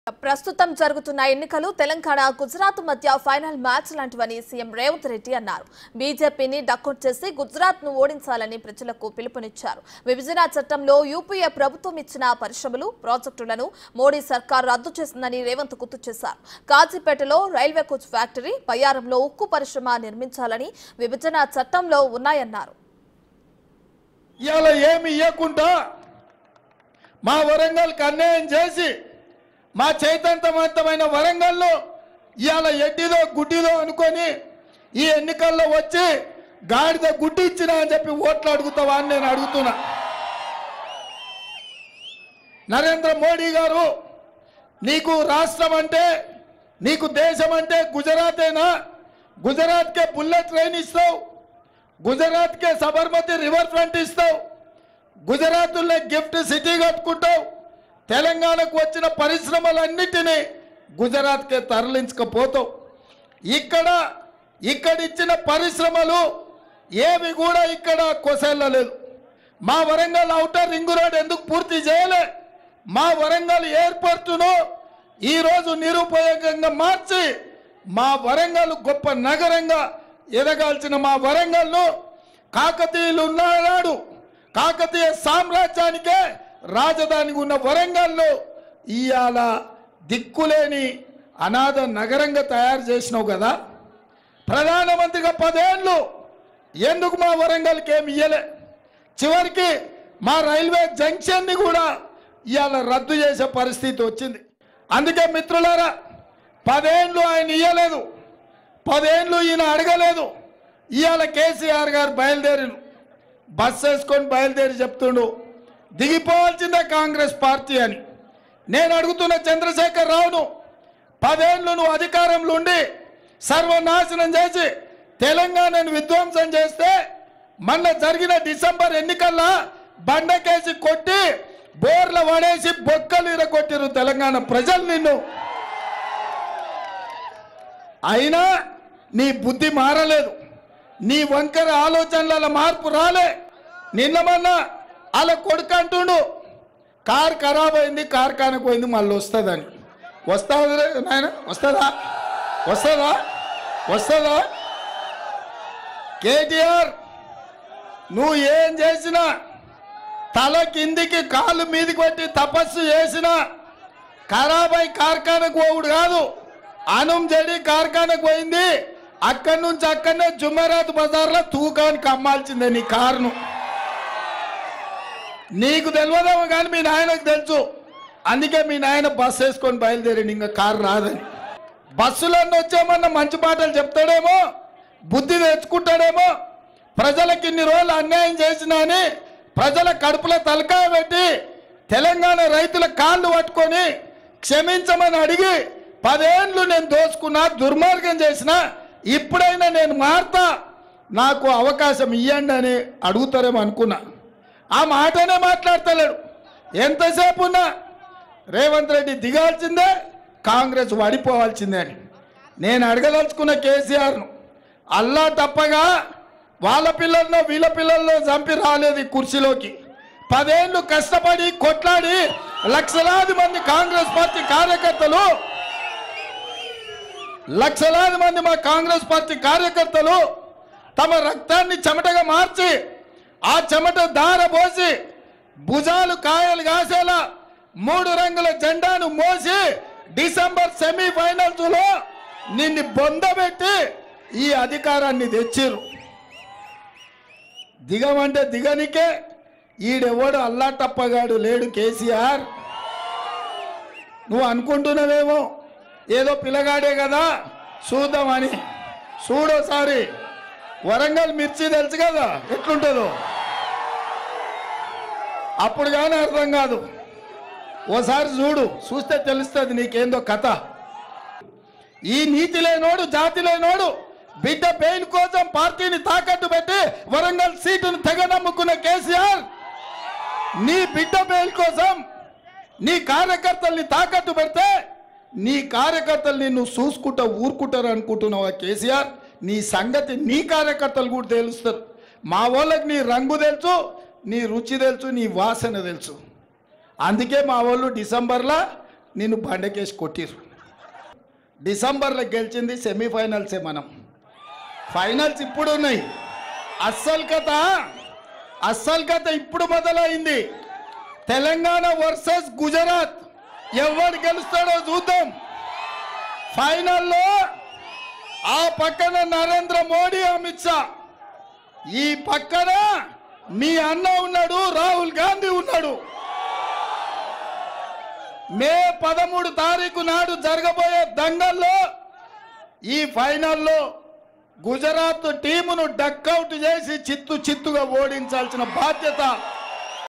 ప్రస్తుతం జరుగుతున్న ఎన్నికలు తెలంగాణ గుజరాత్ మధ్య ఫైనల్ మ్యాచ్ లాంటివని సీఎం రేవంత్ రెడ్డి అన్నారు. బీజేపీని డకౌట్ చేసి గుజరాత్ ను ఓడించాలని ప్రజలకు పిలుపునిచ్చారు. విభజన చట్టంలో యూపీఏ ప్రభుత్వం ఇచ్చిన పరిశ్రమలు, ప్రాజెక్టులను మోడీ సర్కార్ రద్దు చేసిందని రేవంత్ గుర్తు చేశారు. కాజీపేటలో రైల్వే కోచ్ ఫ్యాక్టరీ, బయ్యారంలో ఉక్కు పరిశ్రమ నిర్మించాలని విభజన చట్టంలో ఉన్నాయన్నారు. మా వరంగల్ అన్యాయం చేసి మా చైతన్యవంతమైన వరంగల్లో ఇవాళ ఎడ్డిదో గుడ్డిదో అనుకొని ఈ ఎన్నికల్లో వచ్చి గాడిద గుడ్డి ఇచ్చినా అని చెప్పి ఓట్లు అడుగుతావా అని నేను అడుగుతున్నా. నరేంద్ర మోడీ గారు, నీకు రాష్ట్రం అంటే, నీకు దేశం అంటే గుజరాతేనా? గుజరాత్కే బుల్లెట్ ట్రైన్ ఇస్తావు, గుజరాత్కే సబర్మతి రివర్ ఫ్రంట్ ఇస్తావు, గుజరాత్లో గిఫ్ట్ సిటీ కట్టుకుంటావు, తెలంగాణకు వచ్చిన పరిశ్రమలన్నిటినీ గుజరాత్కే తరలించకపోతావు. ఇక్కడిచ్చిన పరిశ్రమలు ఏవి కూడా ఇక్కడ కొసెళ్ళలేదు. మా వరంగల్ ఔటర్ రింగ్ రోడ్ ఎందుకు పూర్తి చేయలే? మా వరంగల్ ఎయిర్పోర్టును ఈరోజు నిరుపయోగంగా మార్చి మా వరంగల్ గొప్ప నగరంగా ఎదగాల్సిన మా వరంగల్ను కాకతీయులు ఉన్నాడు, కాకతీయ సామ్రాజ్యానికే రాజధానికి ఉన్న వరంగల్లో ఇవాళ దిక్కులేని అనాథ నగరంగా తయారు చేసినావు కదా. ప్రధానమంత్రిగా 10 ఏళ్ళు ఎందుకు మా వరంగల్కి ఏమి ఇయ్యలే? చివరికి మా రైల్వే జంక్షన్ని కూడా ఇవాళ రద్దు చేసే పరిస్థితి వచ్చింది. అందుకే మిత్రులారా, 10 ఏళ్ళు ఆయన ఇయ్యలేదు, 10 ఏళ్ళు ఈయన అడగలేదు. ఇవాళ కేసీఆర్ గారు బయలుదేరిను, బస్సు వేసుకొని బయలుదేరి చెప్తుండు దిగిపోవాల్సిందే కాంగ్రెస్ పార్టీ అని. నేను అడుగుతున్న చంద్రశేఖర్ రావును, 10 ఏళ్ళు నువ్వు అధికారంలో ఉండి సర్వనాశనం చేసి తెలంగాణను విధ్వంసం చేస్తే మొన్న జరిగిన డిసెంబర్ ఎన్నికల్లో బండకేసి కొట్టి బోర్ల పడేసి బొక్కలు ఇరగొట్టిరు తెలంగాణ ప్రజలు నిన్ను. అయినా నీ బుద్ధి మారలేదు, నీ వంకర ఆలోచనల మార్పు రాలే. నిన్న మొన్న అలా కొడుకు అంటుండు కారు ఖరాబ్ అయింది, కార్ఖానకు పోయింది, మళ్ళీ వస్తుందని. వస్తుంది నాయన, వస్తుందా? వస్తుందా? వస్తుందా? కేటీఆర్, నువ్వు ఏం చేసినా, తల కిందికి కాళ్ళు మీదికి పెట్టి తపస్సు చేసినా ఖరాబ్ అయి కార్ఖానకు పోవుడు కాదు. అనం చెడి కార్ఖానకు పోయింది, అక్కడి నుంచి అక్కడనే జుమెరాత్ బజార్లో తూకానికి అమ్మాల్సిందే నీ కారును. నీకు తెలియదేమో కానీ మీ నాయనకు తెలుసు. అందుకే మీ నాయన బస్సు వేసుకొని బయలుదేరింది, ఇంకా కారు రాదని. బస్సులన్నీ వచ్చేమన్నా మంచి మాటలు చెప్తాడేమో, బుద్ధి తెచ్చుకుంటాడేమో. ప్రజలకు ఇన్ని రోజులు అన్యాయం చేసినా అని ప్రజల కడుపులో తలకాయ పెట్టి తెలంగాణ రైతుల కాళ్ళు పట్టుకొని క్షమించమని అడిగి 10 ఏళ్ళు నేను దోచుకున్నా, దుర్మార్గం చేసినా, ఇప్పుడైనా నేను మారుతా, నాకు అవకాశం ఇవ్వండి అని అడుగుతారేమో అనుకున్నా. ఆ మాటనే మాట్లాడతలేడు. ఎంతసేపు ఉన్నా రేవంత్ రెడ్డి దిగాల్సిందే, కాంగ్రెస్ వడిపోవాల్సిందే అని. నేను అడగదలుచుకున్న కేసీఆర్ను, అల్లా తప్పగా వాళ్ళ పిల్లల్లో వీళ్ళ పిల్లల్లో చంపి రాలేదు ఈ కుర్చీలోకి. 10 ఏళ్ళు కష్టపడి కొట్లాడి లక్షలాది మంది కాంగ్రెస్ పార్టీ కార్యకర్తలు, లక్షలాది మంది మా కాంగ్రెస్ పార్టీ కార్యకర్తలు తమ రక్తాన్ని చెమటగా మార్చి ఆ చెమట దార పోసి భుజాలు కాయలు కాసేలా 3 రంగుల జెండాను మోసి డిసెంబర్ సెమీఫైనల్స్ లో నిన్ను బొందబెట్టి ఈ అధికారాన్ని తెచ్చిరు. దిగమంటే దిగనికే ఈడెవడు అల్లాటప్పగాడు లేడు. కేసీఆర్, నువ్వు అనుకుంటున్నావేమో ఏదో పిల్లగాడే కదా చూద్దామని. చూడోసారి వరంగల్ మిర్చి తెలుసు కదా ఎట్లుంటుందో, అప్పుడు కానీ అర్థం కాదు. ఓసారి చూస్తే తెలుస్తుంది నీకేందో కథ. ఈ నీతి లేనోడు, జాతి లేనోడు బిడ్డ బెయిల్ కోసం పార్టీని తాకట్టు పెట్టి వరంగల్ సీటును తెగ నమ్ముకున్న కేసీఆర్, నీ బిడ్డ బెయిల్ కోసం నీ కార్యకర్తల్ని తాకట్టు పెడితే నీ కార్యకర్తలు నిన్ను చూసుకుంటా ఊరుకుంటారు అనుకుంటున్నావా కేసీఆర్? నీ సంగతి నీ కార్యకర్తలు కూడా తెలుస్తారు. మా వాళ్ళకి నీ రంగు తెలుసు, నీ రుచి తెలుసు, నీ వాసన తెలుసు. అందుకే మా వాళ్ళు డిసెంబర్లో నిన్ను బండకేసి కొట్టిరు. డిసెంబర్లో గెలిచింది సెమీఫైనల్సే, మనం ఫైనల్స్ ఇప్పుడు ఉన్నాయి. అస్సలు కథ ఇప్పుడు మొదలైంది. తెలంగాణ వర్సెస్ గుజరాత్, ఎవరు గెలుస్తాడో చూద్దాం. ఫైనల్లో ఆ పక్కన నరేంద్ర మోడీ, అమిత్ షా, ఈ పక్కన మీ అన్న ఉన్నాడు, రాహుల్ గాంధీ ఉన్నాడు. మే 13 తారీఖు నాడు జరగబోయే దంగల్లో ఈ ఫైనల్లో గుజరాత్ టీమును డక్అవుట్ చేసి చిత్తుగా ఓడించాల్సిన బాధ్యత